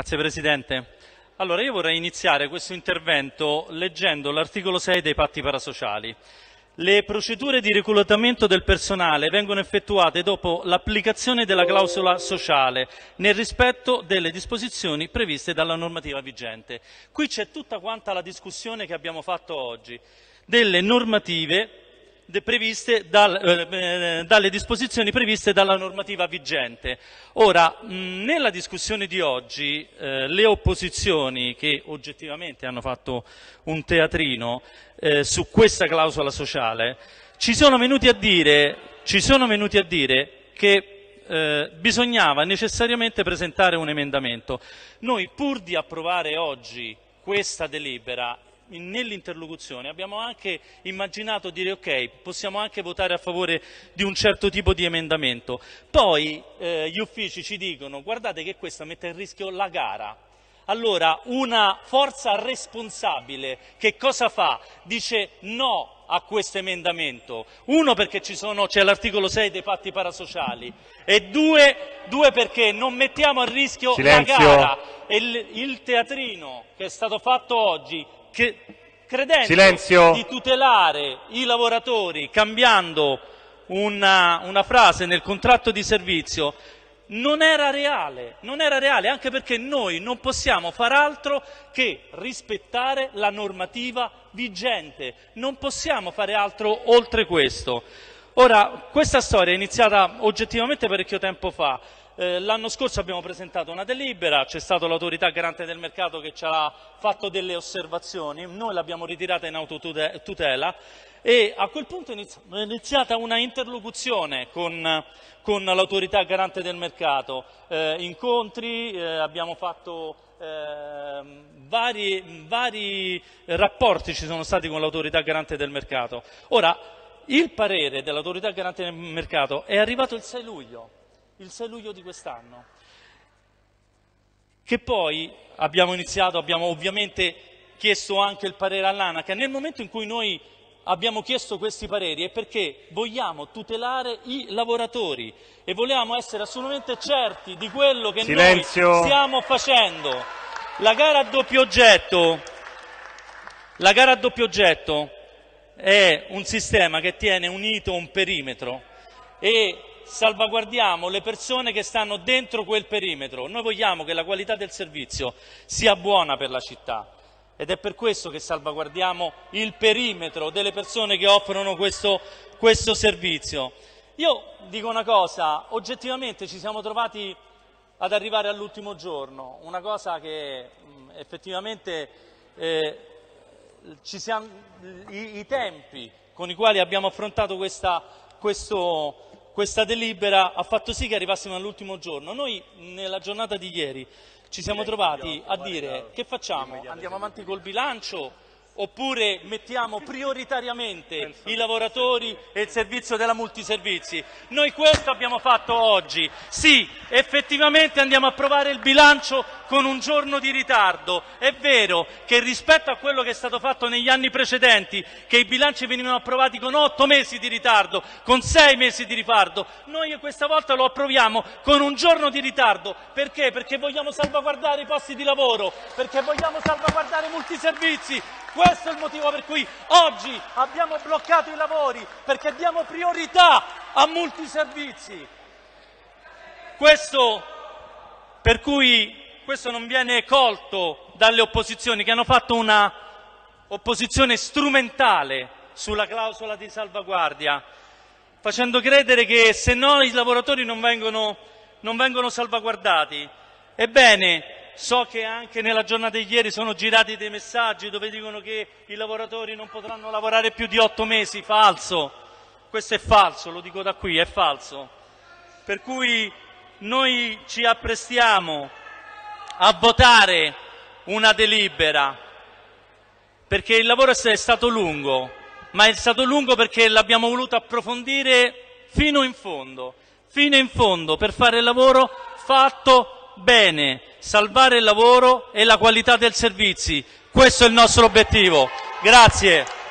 Grazie Presidente. Allora io vorrei iniziare questo intervento leggendo l'articolo 6 dei patti parasociali. Le procedure di reclutamento del personale vengono effettuate dopo l'applicazione della clausola sociale nel rispetto delle disposizioni previste dalla normativa vigente. Qui c'è tutta quanta la discussione che abbiamo fatto oggi, delle normative previste dalle disposizioni previste dalla normativa vigente. Ora, nella discussione di oggi le opposizioni, che oggettivamente hanno fatto un teatrino su questa clausola sociale, ci sono venuti a dire che bisognava necessariamente presentare un emendamento. Noi, pur di approvare oggi questa delibera, nell'interlocuzione abbiamo anche immaginato dire ok, possiamo anche votare a favore di un certo tipo di emendamento. Poi gli uffici ci dicono guardate che questa mette in rischio la gara. Allora una forza responsabile che cosa fa? Dice no a questo emendamento. Uno, perché c'è l'articolo 6 dei patti parasociali, e due perché non mettiamo a rischio la gara. E il teatrino che è stato fatto oggi, credendo di tutelare i lavoratori cambiando una frase nel contratto di servizio, non era reale, anche perché noi non possiamo far altro che rispettare la normativa vigente, non possiamo fare altro oltre questo. Ora, questa storia è iniziata oggettivamente parecchio tempo fa. L'anno scorso abbiamo presentato una delibera, c'è stata l'autorità garante del mercato che ci ha fatto delle osservazioni, noi l'abbiamo ritirata in autotutela e a quel punto è iniziata una interlocuzione con l'autorità garante del mercato, incontri, abbiamo fatto vari rapporti ci sono stati con l'autorità garante del mercato. Ora, il parere dell'autorità garante del mercato è arrivato il 6 luglio di quest'anno, che poi abbiamo ovviamente chiesto anche il parere all'ANAC. Nel momento in cui noi abbiamo chiesto questi pareri è perché vogliamo tutelare i lavoratori e vogliamo essere assolutamente certi di quello che noi stiamo facendo. La gara a doppio oggetto è un sistema che tiene unito un perimetro e salvaguardiamo le persone che stanno dentro quel perimetro. Noi vogliamo che la qualità del servizio sia buona per la città ed è per questo che salvaguardiamo il perimetro delle persone che offrono questo servizio. Io dico una cosa, oggettivamente ci siamo trovati ad arrivare all'ultimo giorno, una cosa che effettivamente i tempi con i quali abbiamo affrontato questa delibera ha fatto sì che arrivassimo all'ultimo giorno. Noi nella giornata di ieri ci siamo trovati a dire che facciamo? Andiamo avanti col bilancio oppure mettiamo prioritariamente i lavoratori e il servizio della multiservizi? Noi questo abbiamo fatto oggi. Sì, effettivamente andiamo a approvare il bilancio con un giorno di ritardo. È vero che rispetto a quello che è stato fatto negli anni precedenti, che i bilanci venivano approvati con 8 mesi di ritardo, con 6 mesi di ritardo, noi questa volta lo approviamo con un giorno di ritardo. Perché? Perché vogliamo salvaguardare i posti di lavoro, perché vogliamo salvaguardare i multiservizi. Questo è il motivo per cui oggi abbiamo bloccato i lavori, perché diamo priorità a multiservizi. Questo non viene colto dalle opposizioni, che hanno fatto una opposizione strumentale sulla clausola di salvaguardia, facendo credere che se no i lavoratori non vengono salvaguardati. Ebbene, so che anche nella giornata di ieri sono girati dei messaggi dove dicono che i lavoratori non potranno lavorare più di 8 mesi. Falso. Questo è falso, lo dico da qui, è falso. Per cui noi ci apprestiamo a votare una delibera perché il lavoro è stato lungo, ma è stato lungo perché l'abbiamo voluto approfondire fino in fondo per fare il lavoro fatto bene, salvare il lavoro e la qualità del servizi. Questo è il nostro obiettivo. Grazie.